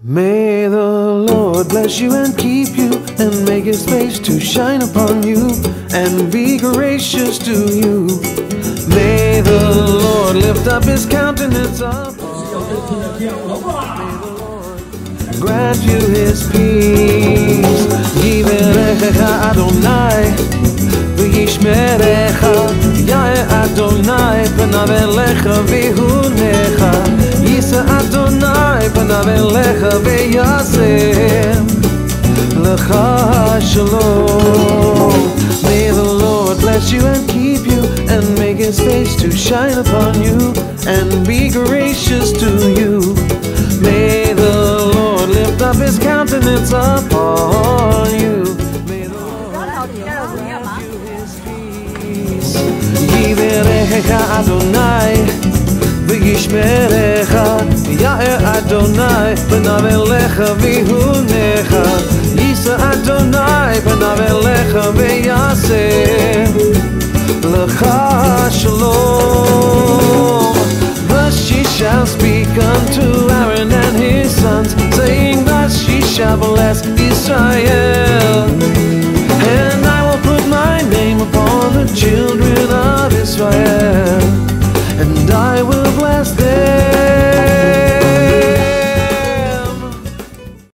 May the Lord bless you and keep you, and make his face to shine upon you, and be gracious to you. May the Lord lift up his countenance upon you. Grant you his peace. Yivarechecha Adonai v'yishmerecha. Yaeh Adonai panav elecha v'yihunecha. Yisa Adonai panav elecha v'yaseh lecha shalom. May the Lord bless you and keep you, and make his face to shine upon you, and be gracious to you. May the Lord lift up his countenance upon you. May the Lord grant you his peace. Yivarechecha Adonai v'yishmerecha. Yaeh Adonai panav elecha v'yihunecha. Yisa Adonai panav elecha v'yaseh lecha shalom. Thus she shall speak unto Aaron and his sons, saying, thus she shall bless Israel.